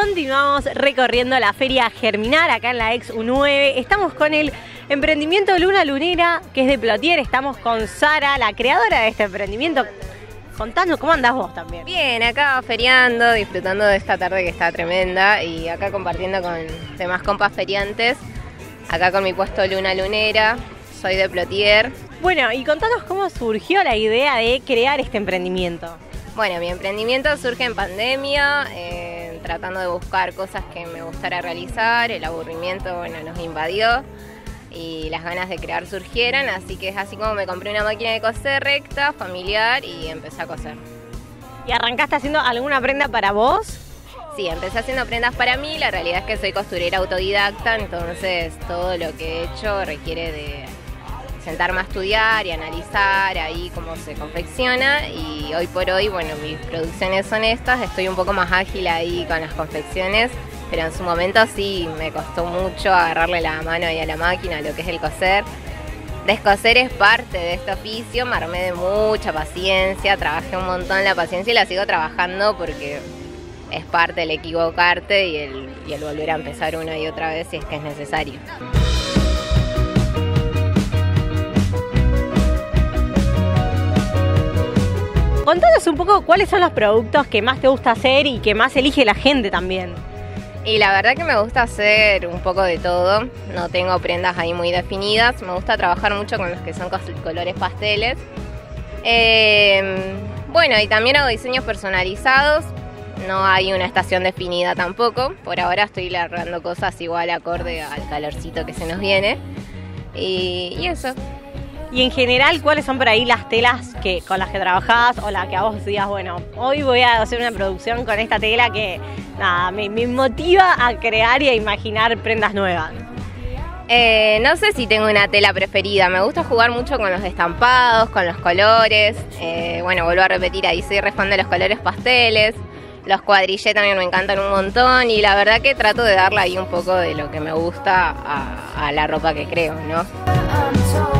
Continuamos recorriendo la feria Germinar acá en la ex U9. Estamos con el emprendimiento Luna Lunera, que es de Plotier. Estamos con Sara, la creadora de este emprendimiento. Contanos, ¿cómo andás vos también? Bien, acá feriando, disfrutando de esta tarde que está tremenda y acá compartiendo con demás compas feriantes. Acá con mi puesto Luna Lunera, soy de Plotier. Bueno, y contanos cómo surgió la idea de crear este emprendimiento. Bueno, mi emprendimiento surge en pandemia, tratando de buscar cosas que me gustara realizar. El aburrimiento, bueno, nos invadió y las ganas de crear surgieron, así que es así como me compré una máquina de coser recta, familiar, y empecé a coser. ¿Y arrancaste haciendo alguna prenda para vos? Sí, empecé haciendo prendas para mí. La realidad es que soy costurera autodidacta, entonces todo lo que he hecho requiere de sentarme a estudiar y analizar ahí cómo se confecciona, y hoy por hoy, bueno, mis producciones son estas. Estoy un poco más ágil ahí con las confecciones, pero en su momento sí me costó mucho agarrarle la mano ahí a la máquina, lo que es el coser. Descoser es parte de este oficio, me armé de mucha paciencia, trabajé un montón la paciencia y la sigo trabajando porque es parte del equivocarte y el volver a empezar una y otra vez si es que es necesario. Contanos un poco cuáles son los productos que más te gusta hacer y que más elige la gente también. Y la verdad que me gusta hacer un poco de todo, no tengo prendas ahí muy definidas, me gusta trabajar mucho con los que son colores pasteles. Bueno, y también hago diseños personalizados, no hay una estación definida tampoco, por ahora estoy largando cosas igual acorde al calorcito que se nos viene, y eso. Y en general, ¿cuáles son por ahí las telas con las que trabajás o la que a vos digas, bueno, hoy voy a hacer una producción con esta tela que nada, me motiva a crear y a imaginar prendas nuevas? No sé si tengo una tela preferida, me gusta jugar mucho con los estampados, con los colores. Bueno, vuelvo a repetir, ahí soy re fan de los colores pasteles. Los cuadrillés también me encantan un montón y la verdad que trato de darle ahí un poco de lo que me gusta a la ropa que creo, ¿no?